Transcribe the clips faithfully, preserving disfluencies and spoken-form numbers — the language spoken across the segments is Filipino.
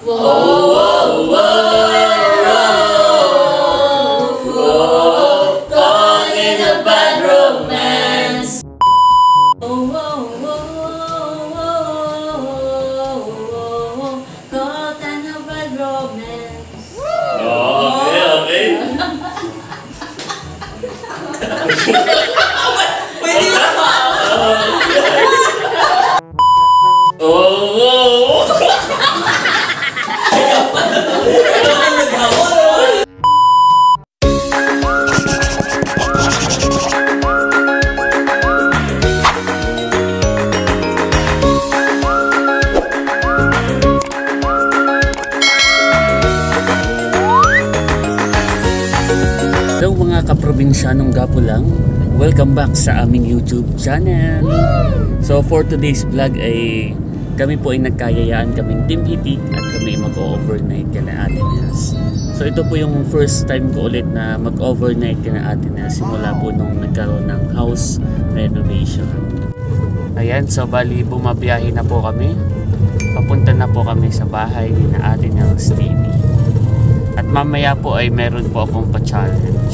Whoa, whoa, whoa, whoa, caught in a bad romance. Whoa, whoa, whoa, whoa, caught in a bad romance. Okay, okay. Pwede na ba? Oh, Hello mga kaprobinsyanong gapo lang, welcome back sa aming YouTube channel. So for today's vlog ay kami po ay nagkayayaan kaming Team Hitik at kami mag-overnight kina Ate Nels. So ito po yung first time ko ulit na mag-overnight kina Ate Nels simula po nung nagkaroon ng house renovation. Ayan, so bali bumabiyahe na po kami. Papunta na po kami sa bahay ni na Ate Nels T V. At mamaya po ay meron po akong pa-challenge.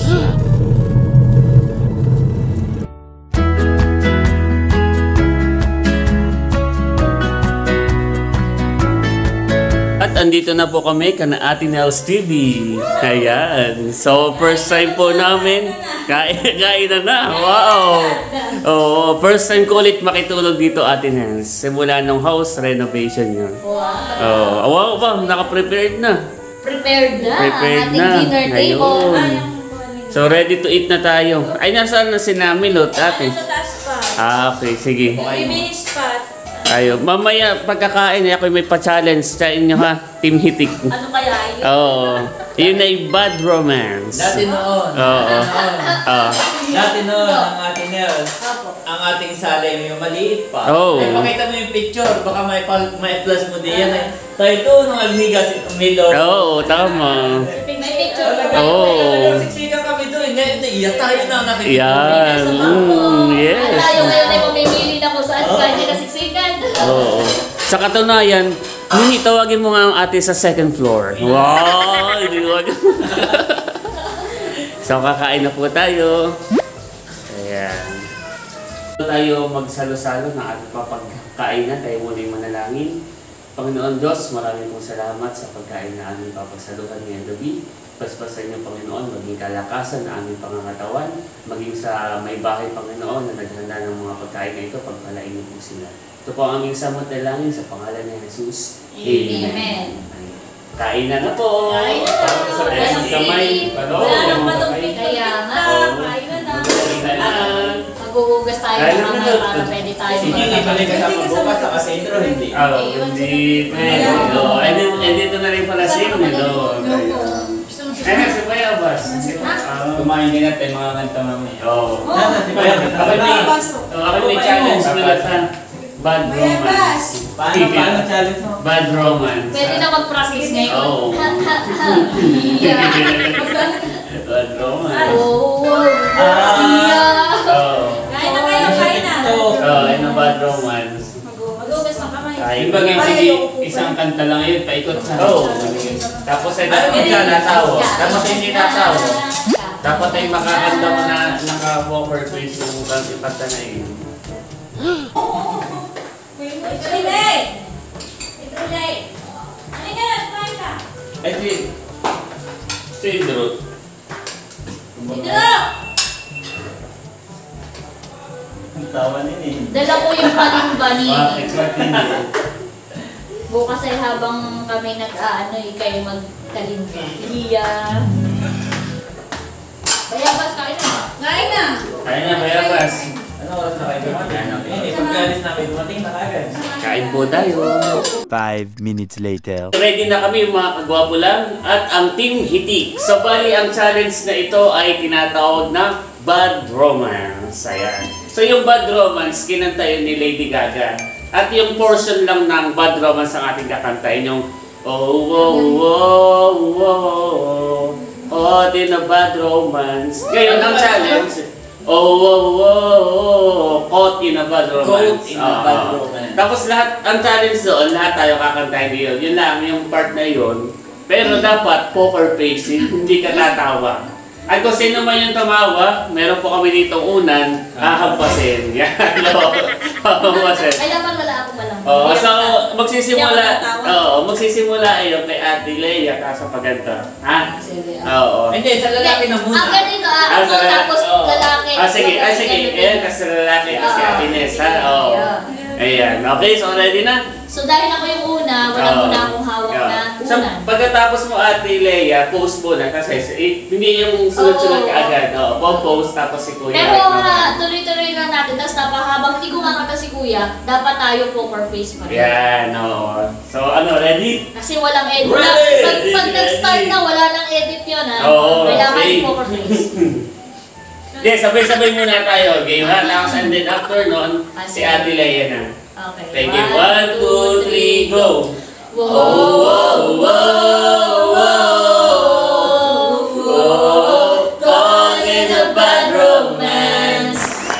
At andito na po kami kana Ate Nels T V. Ayan. So first time po namin. Kain, kain na na. Wow. Oh, first time ko ulit makitulog dito Ate Nels. Simula nung house renovation yun. Wow. Oh, wow ba? Naka-prepared na. Prepared na. Prepared ating na. dinner table. Ayun. So ready to eat na tayo. Ay, nasaan na si Namilot, ate? Sa taas pa. Ah, okay, sige. May mini spot. Ayo, mamaya pagkakain ako may pa-challenge sa inyo ha, Team Hitik. Ano kaya yun? Oo. Yun ay bad romance. dati noon. Oo. Ah. Dati noon, ang ating Nels, ang ating salay yung maliit pa. Oh. Ay, pakita mo yung picture, baka may, may plus mo diyan. Ay, tayo ito, nung agnigas ito, Milo. Oo, tama. May picture. Oo. Siksikan kami doon. Iyan tayo na nakikita. Yan. Mm, yes. Tayo ngayon ay mamimili na kung saan kanya kasiksikan. Oo. Sa katunayan, Nini, tawagin mo nga ang ate sa second floor. Wow! Hindi ko So, kakain na po tayo. Ayan. Tayo magsalo-salo ng ating papagkainan. Tayo muna yung manalangin. Panginoon Diyos, maraming pong salamat sa pagkain na aming papagsaluhan ngayong gabi. Paspasan niyo, Panginoon, maging kalakasan na aming pangangatawan, maging sa may bahay, Panginoon, na naghanda ng mga pagkain na ito, pagpalain niyo po sila. Ito po ang aming samot na langin sa pangalan ni Jesus. Amen. Amen. Kain na na po! Kain na na po! Sa Kain kamay! Wala nang palumpit. Kaya nga. Kain na na. Kain na na! Maghuhugas tayo ng mamaya para pwede tayo Hindi, hindi pala kasama bukas sa kasentro, hindi. Ah, hindi pwede. Eh, dito na rin pala si Nilo. Eh, si Kuya Bas. Kumain din natin mga kanta mamaya. Oo. Nasa si Kuya Ako may, ako may challenge na lahat. Bad romance. Paano, paano challenge mo? Bad romance. Pwede na mag-practice ngayon. Oo. Yeah. Bad romance. Oh. Ah. Yeah. Oo. Kain na kayo, kain na. Oo, yun ang bad romance. Mag-ugas ng kamay. Ay, Iba nga hindi isang kanta lang yun, paikot sa Oo. Tapos ay dapat siya natawa. Tapos hindi natawa. Dapat ay makakanda mo na naka-walker face yung kanta na yun. Ito rin. Ito rin. Ano ka na? Kumain ka. Ay, si... Si Indro. Ito! Ang tawa nila eh. Dala po yung paling-bani. Ah, exactly. Bukas ay habang kami nag-aano, eh, kayo magkalimba. Yeah. Bayabas, kain na. Kain na. Kaya na, Kuya Bas. Ano oras na kayo dumating? Eh, pagkalis namin dumating na kagad. Kain po tayo. Five minutes later. Ready na kami mga kagwapo lang at ang Team Hitik. So bali ang challenge na ito ay tinatawag na Bad Romance. Ayan. So yung Bad Romance, kinanta yun ni Lady Gaga. At yung portion lang ng Bad Romance ang ating kakantahin yung oh, oh, oh, oh, oh, oh, din a bad romance. Ngayon ang challenge, oh, oh, oh, oh, caught in a bad romance. Caught in a bad romance. Tapos lahat, ang challenge doon, lahat tayo kakantahin yun. Yun lang, yung part na yun. Pero dapat poker face, hindi ka tatawa. At kung sino man yung tumawa, meron po kami dito unan, hahampasin. Yan, no? Hahampasin. Ay, dapat wala ako malang. Oo, so magsisimula, Hindi ako oo, magsisimula ayo kay Ate Leia kaso paganta. Ha? Sige. Oo. Hindi, sa lalaki na muna. Ang ganito ah, Ah, ako sa- tapos oo. lalaki. Ah, sige, ah, sige. Ganun Ayan, din. kasi lalaki kasi Oo. Ate Ness, ha? Oo. Yeah. Ayan, okay, so ready na? So dahil ako yung una, wala Oo. muna akong hawak Yeah. na So, unan. pagkatapos mo Ate Leia, post mo na kasi eh, hindi yung sunod-sunod Oo. ka agad. Oo, po-post tapos si Kuya. Pero right naman. ha, tuloy-tuloy lang natin. Tapos napahabang hindi kumakanta si Kuya, dapat tayo poker face pa rin. Yan, oo. So, ano, ready? Kasi walang edit. Ready! Wala, pag, pag Ready, nag-start ready. na, wala nang edit yun ha. Oo, Kailangan okay. poker face. Hindi, sabay-sabay muna tayo. Game ha? Tapos and then after nun, Ah, si sige. Ate Leia na. Okay. Thank you. One, two, three, go! Whoa, whoa, whoa, whoa, caught in a bad romance.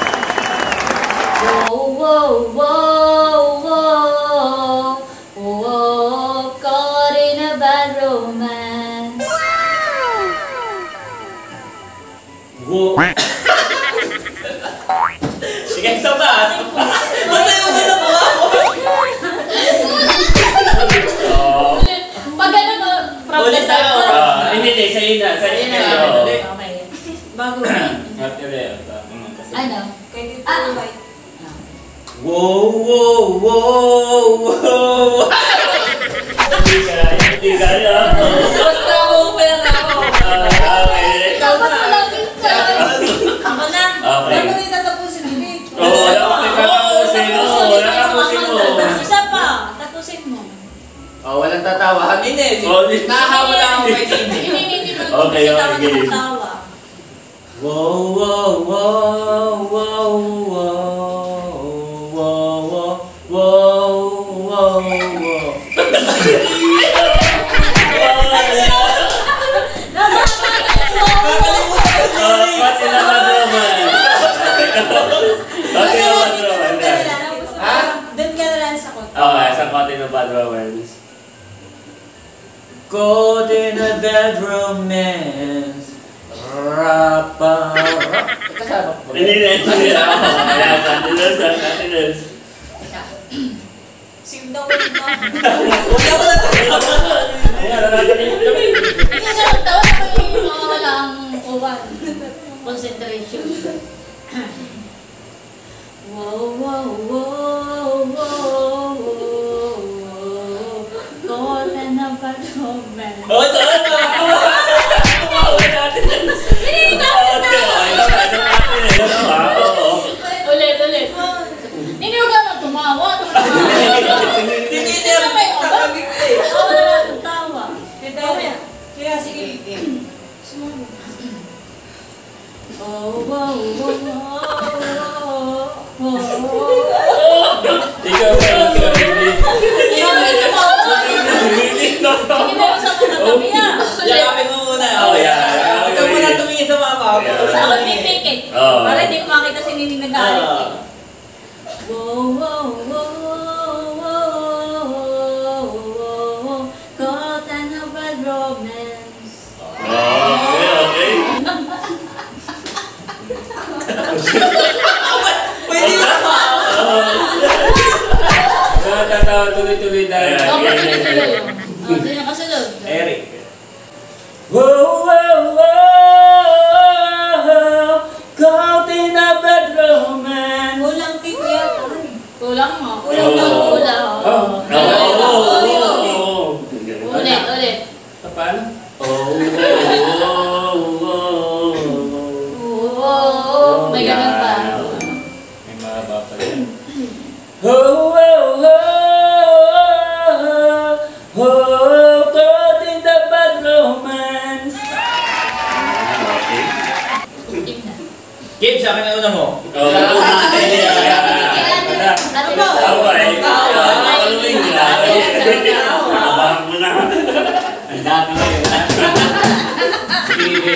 Whoa, whoa, whoa, whoa, whoa, caught in a bad romance. Whoa. Sige, isa pa. Ba't tayo mo na po ako? Oh. Pag ano no, from the Ulit start tayo. na. Ah, hindi, hindi. Sa'yo na. Sa'yo Ayun na. na. Oo. Okay. Bago rin. Ate Leia, tama kasi. Ano? Kay Tito Ah. White. Wow, wow, wow, wow. Hindi kaya, hindi kaya. Basta ako, pera ako. Ah, okay. Dapat malapit ka. Ako na. Okay. Bago rin tatapusin, Bibi. Oo, wala ka tatapusin. Oo, wala ka tapusin mo. Isa pa. Tapusin mo. Oh, walang tatawa. Hamin eh. Oh, di- Nakahawa lang ako kay Tini. Hindi, hindi, hindi. Okay, Kita ko okay. natatawa. Wow, wow, wow, wow, wow, wow, wow, wow, wow. Ah, pati na madroman. Pati na madroman. Ha? Doon ka na lang sa kot. Okay, sa pati na madroman. Caught in a bad romance. Rapa. Kasama ko. Hindi na, hindi na. Ayan, pati na sa pati na. Sing daw mo. Huwag ako na tayo. Ayan, nakakalimutan kami. Hindi ka nagtawa na kayo yung mga walang uwan. Concentration. Wow, wow, wow, wow, wow. Caught in a bad romance. Oh, ito, ito. Tumawa natin. Hindi ka Oo, ito, ito, ito natin eh. Oo. Ulit, ulit. Hindi ko gano'n tumawa. Hindi niya nakakabig eh. Ako na lang ang tawa. Kaya, kaya sige. Oh, wow, wow, wow, wow. Ikaw ba, ikaw, hindi. Hindi ko gano'n tumawa. Hindi na. Hindi mo sa katabi ah. Yakapin mo muna. Oh, yeah. Ikaw muna tumingin sa mama. Ako Yeah. muna Ako tumingin. pipikit. Oo. Para hindi ko makita si Nini nagalit. Ah. Wow, wow, wow, wow, wow. Caught in a bad romance. Okay, okay. Pwede na ba? Nakakatawa tuloy-tuloy dahil. Oo, tuloy-tuloy yun. Oh, di na kasunod. Eric. Whoa, whoa, whoa. Caught in a bad romance. Kulang kay Kuya. Kulang mo. Kulang daw. Kulang. Oo. Oo. Oo. Ulit, ulit. Paano? Oh, oh, oh, Oo. May ganun pa. May mahaba pa rin. Oh, oh, oh, oh, caught in the bad romance. Okay. Gabe, sa akin na una mo. Oo. Ano ba? Tawa eh. Tawa. Following nila. Tawa mo na. Ang dami ngayon ha. Sige.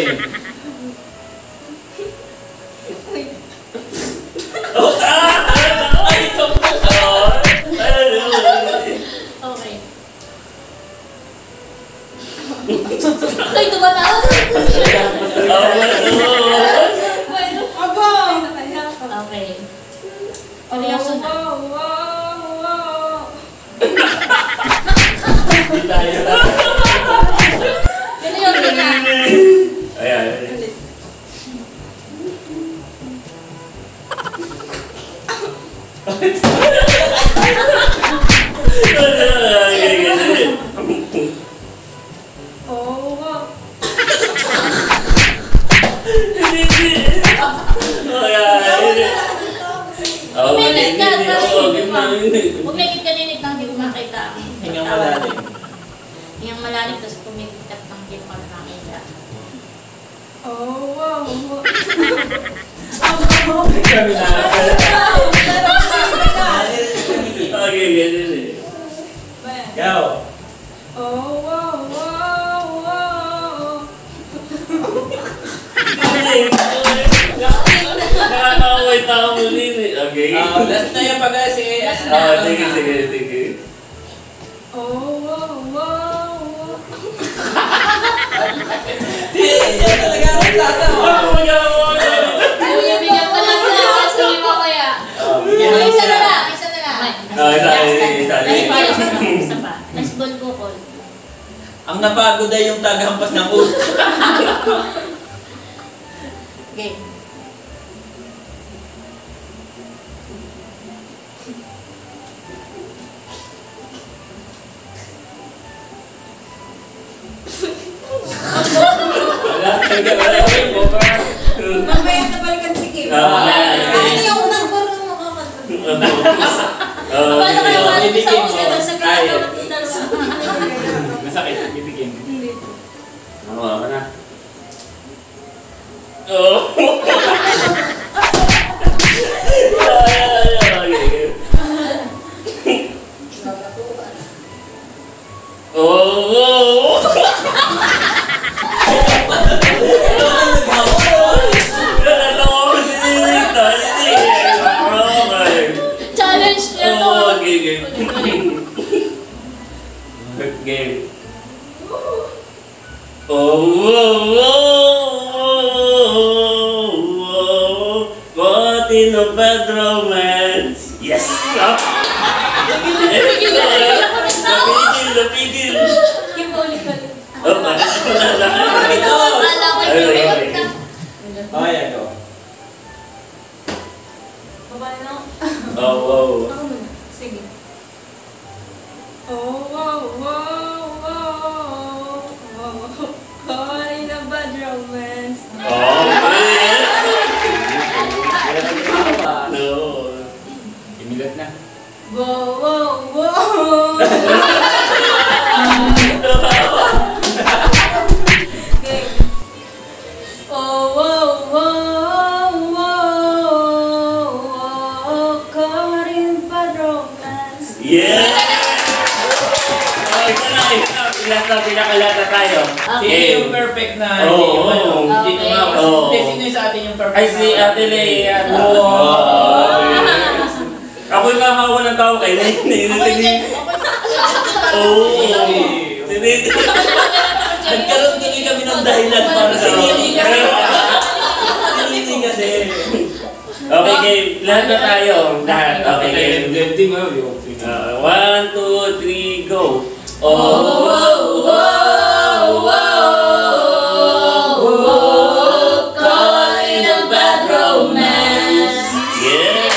Oh, ah! Ay, ito po. Ako'y tumatawag. Aba! Okay. Reaction na. Hindi tayo na. Ganun yun, ganyan. Ayan. Umikit ka, umikit ka ninig nang di ko makita. Hingang malalim. Hingang malalim, tapos pumikit ka nang di ko makita. Kami na. Okay, ganun eh. Go. Nakakaway tao mo din eh. Okay. Ah, last na yung pag-asi. Ah, sige, sige, sige. Yan talaga ang tatawa. Bigyan ko lang na kasi mo kaya. Yan Isa na lang, isa na lang. Ah, isa, isa, isa. Isa pa. Last ball ko, call. Ang napagod ay yung tagahampas ng ulo. Okay. Wala, wala, wala. Mamaya na balikan si Kim. Ah, Ano yung unang baro mo kakanta? Oh, Paano kayo sige. malit sa uso? Bibigyan mo. Sa Ay. kaya naman yung dalawa. Masakit. Bibigyan. Oo, ako na. Oh. Ay, ay, ay, okay. Oh. Nalatawa ko si Nita. Okay. Challenge niya to. Oh, okay, game. Game. Oh, oh, oh, oh, what in a bad romance? Yes! Napigil na, napigil ako ng tao. Napigil, napigil. Kim, ulit ka. Oh, parang wala na. Ito. Akala ko yung Ay, ulit ay, ka. Okay, ako. Baba na. Oh, wow. Ako muna. Sige. Oh, wow, wow, wow, wow. Caught in a bad romance. Oh, yes! No. Imilat na. Wow, wow, wow. Okay. Oh, wow, wow, wow, wow. Caught in a bad romance. Yeah! Oh, ito na, ito na. Pilas na, pinakalata tayo. Sino yung perfect na Oo, hindi yung ano? oo. Hindi Okay. tumawas. Oo. Hindi, sino yung sa atin yung perfect Ay, si na- Ate Leia. Oh. Ako yung makawa ng tao kay Leia. Ako yung Oo. Si Leia. Nagkaroon din kami ng dahilan para sa hindi kasi. Hindi kasi. Okay, game. Lahat na tayo. Lahat. Okay, game. Blending mo yun. Uh, one, two, three, go. Oh, wow, wow, wow, wow. Caught in a bad romance. Yeah!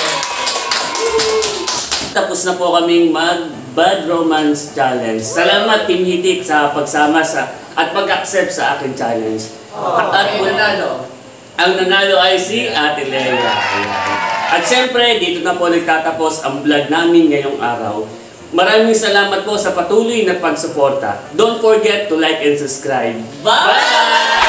Tapos na po kaming mag Bad Romance Challenge. Salamat Team Hitik sa pagsama sa at pag-accept sa aking challenge. At Ang nanalo. ang nanalo ay si Ate Leia. At siyempre, dito na po nagtatapos ang vlog namin ngayong araw. Maraming salamat po sa patuloy na pagsuporta. Don't forget to like and subscribe. Bye!